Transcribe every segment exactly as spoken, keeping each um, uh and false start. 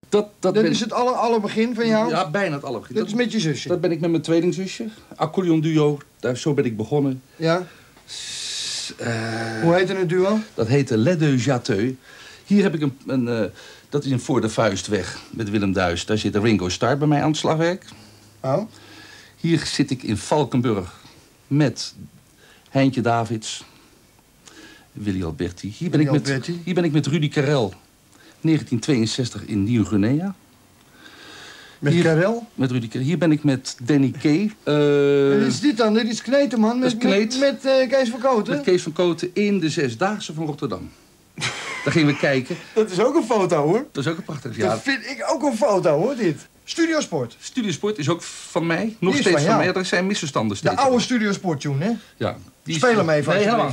Dat, dat, Dat ben... is het aller, aller begin van jou? Ja, bijna het allerbegin. Dat is met je zusje? Dat ben ik met mijn tweelingzusje. Accordeon duo, daar, zo ben ik begonnen. Ja? S uh, Hoe heette het duo? Dat heette Les Deux Jateux. Hier heb ik een... een uh, dat is een Voor de Vuistweg met Willem Duis. Daar zit Ringo Starr bij mij aan het slagwerk. Oh. Hier zit ik in Valkenburg met Heintje Davids, Willy Alberti. Hier ben, ik met, Alberti. hier ben ik met Rudy Karel, negentien tweeënzestig in Nieuw-Guinea. Met hier, Karel? Met Rudy Karel. Hier ben ik met Danny Kay. Uh, Wat is dit dan? Dit is Kneten, man. Met, Kneet. met, met uh, Kees van Kooten? Met Kees van Kooten in de Zesdaagse van Rotterdam. Daar gingen we kijken. Dat is ook een foto, hoor. Dat is ook een prachtig jaar. Dat vind ik ook een foto, hoor, dit. Studiosport. Studiosport is ook van mij. Nog die steeds van, van jou. mij. Er zijn misverstanden steeds. De oude Studiosport tune, hè? Ja. Die Speel is... hem even. Nee, helemaal.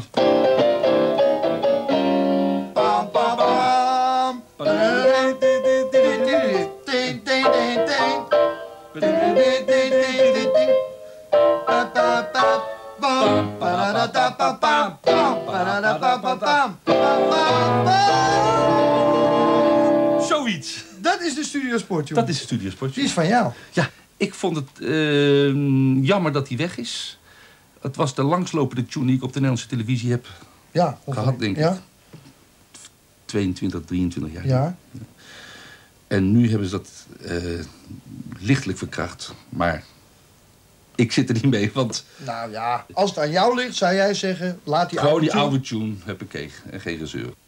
Pam, pam, pam. Zoiets. Dat is de Studiosport, joh. Dat is de Studiosport. Die is van jou. Ja, ik vond het uh, jammer dat hij weg is. Het was de langslopende tune die ik op de Nederlandse televisie heb ja, gehad, denk ik. Ja? tweeëntwintig, drieëntwintig jaar. Ja. En nu hebben ze dat uh, lichtelijk verkracht. Maar ik zit er niet mee, want... Nou ja, als het aan jou ligt, zou jij zeggen, laat die Gewoon oude die tune... oude tune heb ik en geen gezeur.